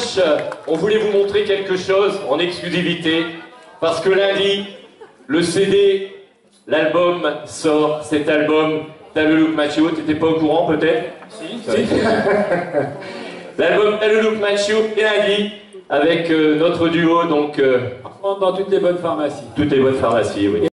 dimanche, on voulait vous montrer quelque chose en exclusivité, parce que lundi, le CD, l'album sort, cet album, T'as le look macho, t'étais pas au courant peut-être? Si. L'album T'as le look macho est lundi, avec notre duo, donc... dans toutes les bonnes pharmacies. Toutes les bonnes pharmacies, oui.